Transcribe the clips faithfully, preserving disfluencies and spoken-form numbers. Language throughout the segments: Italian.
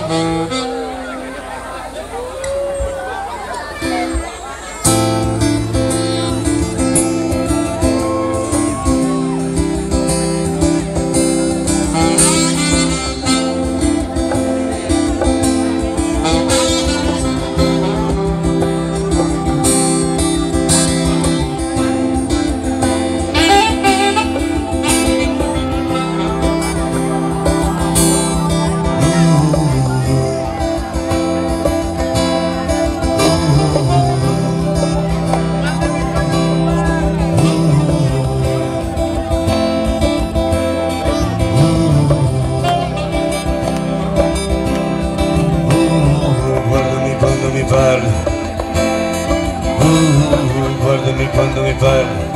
Guardami quando mi parli,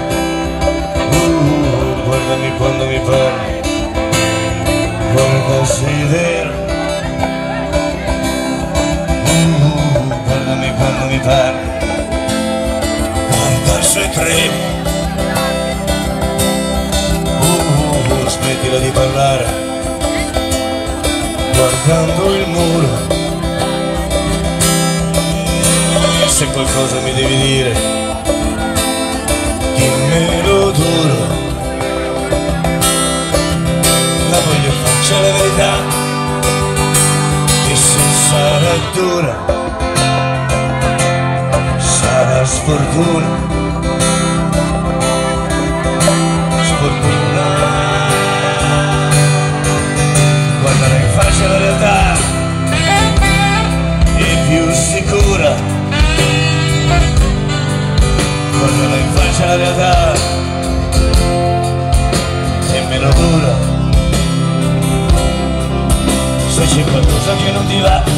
uh, guardami quando mi parli, guarda sei vero, uh, guardami quando mi parli, guarda se tremi, uh, smettila di parlare, guardando il muro. Se qualcosa mi devi dire, dimmelo duro. La voglio faccia la verità, e se sarà dura, sarà sfortuna. Sfortuna. Guardala in faccia la realtà, è più sicura. Guardala in faccia la realtà, è meno dura. Se c'è qualcosa che non ti va,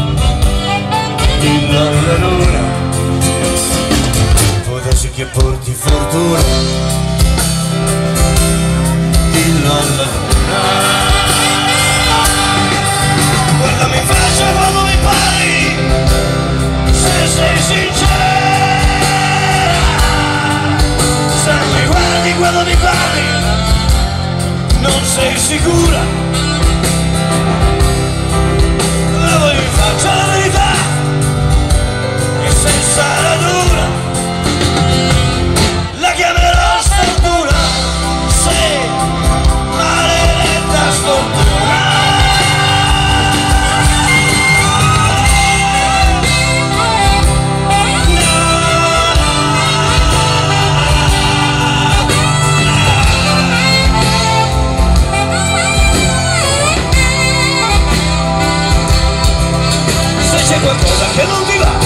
dillo alla luna. Può darsi che porti fortuna, dillo alla luna. Guardami in faccia quando mi parli, se sei sincero. Quando mi parli non sei sicura, la voglio in faccia la verità, e se sarà dura la chiamerò sfortuna, se maledetta sfortuna. C'è qualcosa che non ti va,